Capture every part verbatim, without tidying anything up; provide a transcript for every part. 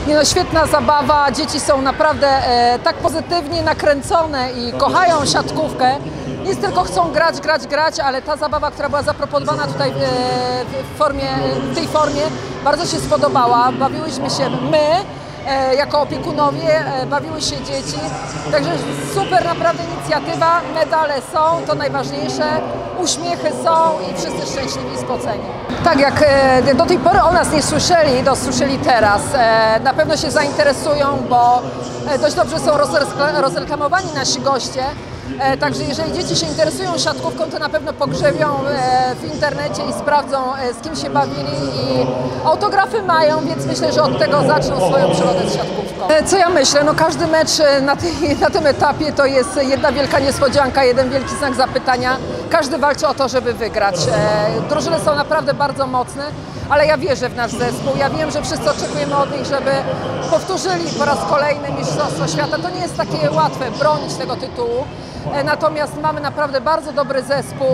Nie no, świetna zabawa, dzieci są naprawdę e, tak pozytywnie nakręcone i kochają siatkówkę. Nie tylko chcą grać, grać, grać, ale ta zabawa, która była zaproponowana tutaj e, w, formie, w tej formie, bardzo się spodobała. Bawiłyśmy się my, e, jako opiekunowie, e, bawiły się dzieci. Także super naprawdę inicjatywa, medale są, to najważniejsze, uśmiechy są i wszyscy szczęśliwi i spoceni. Tak, jak e, do tej pory o nas nie słyszeli, to słyszeli teraz. E, na pewno się zainteresują, bo e, dość dobrze są rozreklamowani nasi goście. E, także jeżeli dzieci się interesują siatkówką, to na pewno pogrzebią e, w internecie i sprawdzą, e, z kim się bawili i autografy mają, więc myślę, że od tego zaczną swoją przygodę z siatkówką. E, co ja myślę? No każdy mecz na, tej, na tym etapie to jest jedna wielka niespodzianka, jeden wielki znak zapytania. Każdy walczy o to, żeby wygrać. E, drużyny są naprawdę bardzo mocne, ale ja wierzę w nasz zespół. Ja wiem, że wszyscy oczekujemy od nich, żeby powtórzyli po raz kolejny Mistrzostwo Świata. To nie jest takie łatwe bronić tego tytułu. Natomiast mamy naprawdę bardzo dobry zespół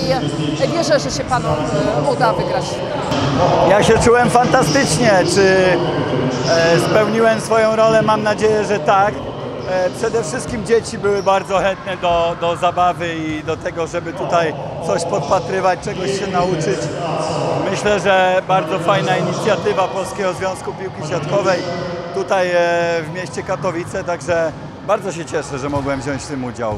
i wierzę, że się Panom uda wygrać. Ja się czułem fantastycznie. Czy spełniłem swoją rolę? Mam nadzieję, że tak. Przede wszystkim dzieci były bardzo chętne do, do zabawy i do tego, żeby tutaj coś podpatrywać, czegoś się nauczyć. Myślę, że bardzo fajna inicjatywa Polskiego Związku Piłki Siatkowej tutaj w mieście Katowice, także bardzo się cieszę, że mogłem wziąć w tym udział.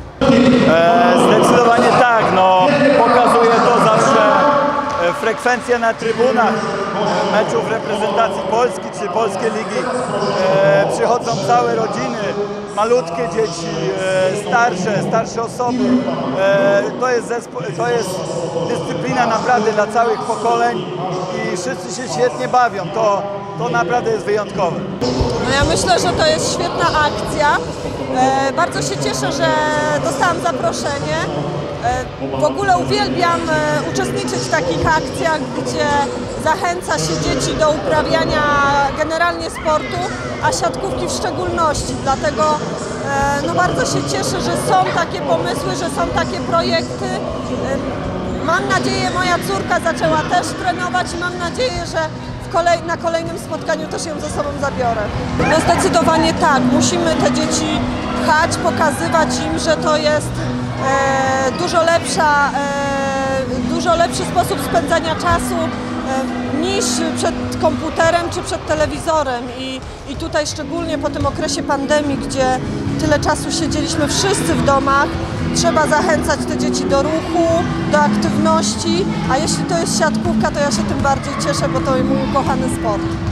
E, zdecydowanie tak, no, pokazuje to zawsze frekwencja na trybunach meczów reprezentacji Polski czy Polskiej Ligi. E, przychodzą całe rodziny, malutkie dzieci, e, starsze, starsze osoby. E, to, jest zespo- to jest dyscyplina naprawdę dla całych pokoleń i wszyscy się świetnie bawią. To, to naprawdę jest wyjątkowe. No ja myślę, że to jest świetna akcja. E, bardzo się cieszę, że dostałam zaproszenie. E, w ogóle uwielbiam e, uczestniczyć w takich akcjach, gdzie zachęca się dzieci do uprawiania generalnie sportu, a siatkówki w szczególności. Dlatego e, no bardzo się cieszę, że są takie pomysły, że są takie projekty. E, mam nadzieję, moja córka zaczęła też trenować i mam nadzieję, że Kolej, na kolejnym spotkaniu też ją ze sobą zabiorę. No zdecydowanie tak, musimy te dzieci pchać, pokazywać im, że to jest e, dużo lepsza, e, dużo lepszy sposób spędzania czasu e, niż przed komputerem czy przed telewizorem. I, I tutaj szczególnie po tym okresie pandemii, gdzie tyle czasu siedzieliśmy wszyscy w domach, trzeba zachęcać te dzieci do ruchu, do aktywności, a jeśli to jest siatkówka, to ja się tym bardziej cieszę, bo to jest mój ukochany sport.